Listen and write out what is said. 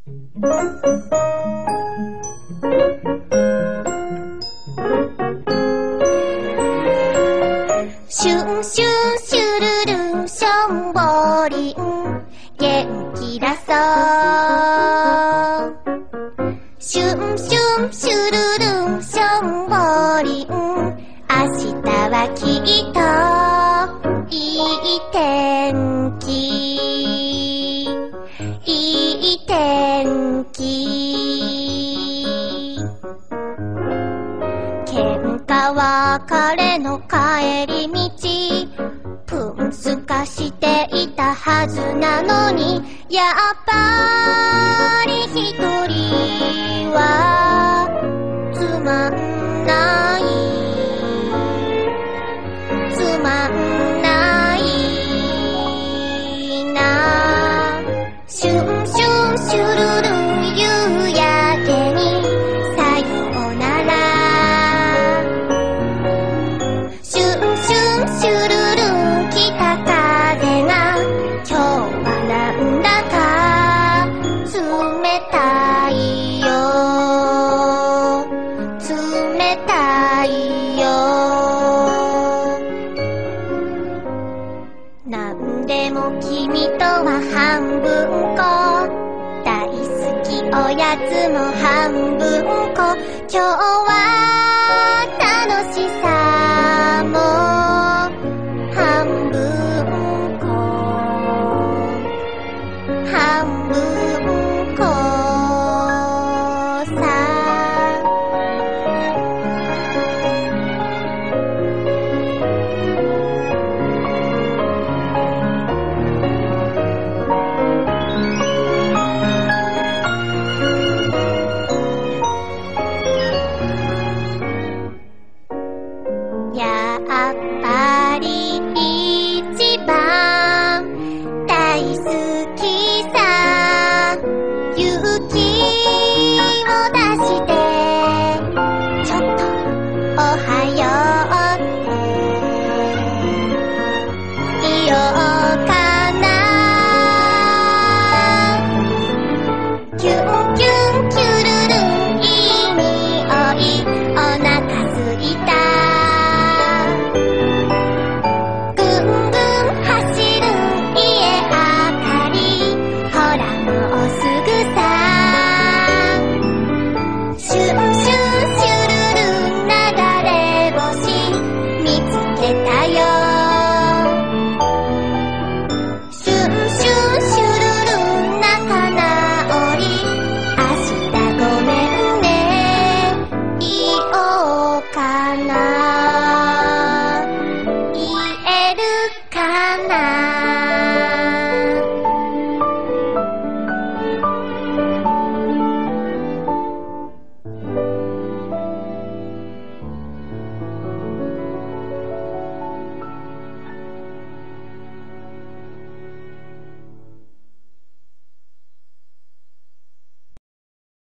シュンシュンシュルルンしょんぼりん元気だそうシュンシュンシュルルンしょんぼりん明日はきっといい天気いい天気喧嘩別れの帰り道プンスカしていたはずなのにやっぱり一人はつまんないつまんないなシュンシュンシュルルン夕焼けにさよならシュンシュンシュルルン北風が今日はなんだか冷たいよ冷たいよなんでも君とは半分こ大好きおやつも半分こ今日は楽しさも半分こ半分